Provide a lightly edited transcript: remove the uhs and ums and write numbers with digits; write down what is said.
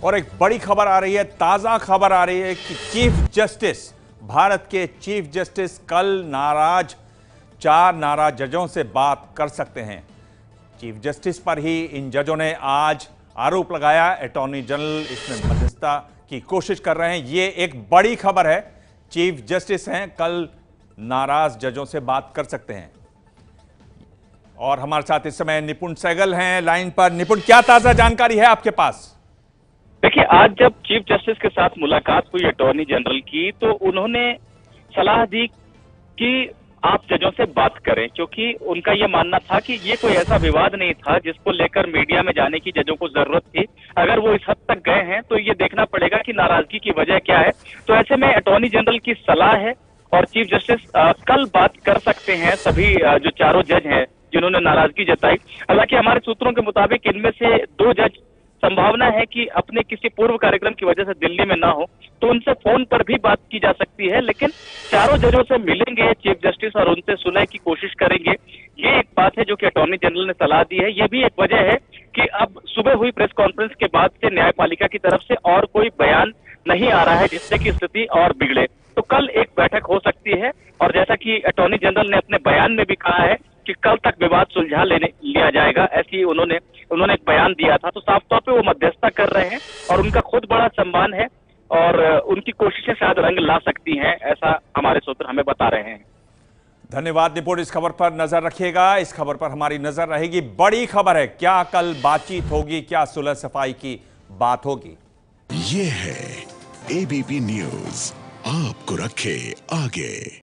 और एक बड़ी खबर आ रही है, ताजा खबर आ रही है कि चीफ जस्टिस, भारत के चीफ जस्टिस कल चार नाराज जजों से बात कर सकते हैं। चीफ जस्टिस पर ही इन जजों ने आज आरोप लगाया, अटॉर्नी जनरल इसमें मध्यस्थता की कोशिश कर रहे हैं। ये एक बड़ी खबर है। चीफ जस्टिस हैं, कल नाराज जजों से बात कर सकते हैं। और हमारे साथ इस समय निपुण सहगल हैं लाइन पर। निपुण, क्या ताजा जानकारी है आपके पास? देखिए, आज जब चीफ जस्टिस के साथ मुलाकात हुई अटॉर्नी जनरल की, तो उन्होंने सलाह दी कि आप जजों से बात करें, क्योंकि उनका ये मानना था कि ये कोई ऐसा विवाद नहीं था जिसको लेकर मीडिया में जाने की जजों को जरूरत थी। अगर वो इस हद तक गए हैं तो ये देखना पड़ेगा कि नाराजगी की वजह क्या है। तो ऐसे में अटॉर्नी जनरल की सलाह है और चीफ जस्टिस कल बात कर सकते हैं सभी जो चारों जज हैं जिन्होंने नाराजगी जताई। हालांकि हमारे सूत्रों के मुताबिक इनमें से 2 जज संभावना है कि अपने किसी पूर्व कार्यक्रम की वजह से दिल्ली में ना हो, तो उनसे फोन पर भी बात की जा सकती है। लेकिन चारों जजों से मिलेंगे चीफ जस्टिस और उनसे सुनने की कोशिश करेंगे। ये एक बात है जो कि अटॉर्नी जनरल ने सलाह दी है। ये भी एक वजह है कि अब सुबह हुई प्रेस कॉन्फ्रेंस के बाद से न्यायपालिका की तरफ से और कोई बयान नहीं आ रहा है जिससे कि स्थिति और बिगड़े। तो कल एक बैठक हो सकती है और जैसा कि अटॉर्नी जनरल ने अपने बयान में भी कहा है कि कल तक विवाद सुलझा लिया जाएगा, ऐसी उन्होंने एक बयान दिया था। तो साफ तौर पे वो मध्यस्थता कर रहे हैं और उनका खुद बड़ा सम्मान है और उनकी कोशिशें शायद रंग ला सकती हैं, ऐसा हमारे सूत्र हमें बता रहे हैं। धन्यवाद निपुण। इस खबर पर नजर रखिएगा, इस खबर पर हमारी नजर रहेगी। बड़ी खबर है, क्या कल बातचीत होगी, क्या सुलह सफाई की बात होगी? ये है एबीपी न्यूज, आपको रखे आगे।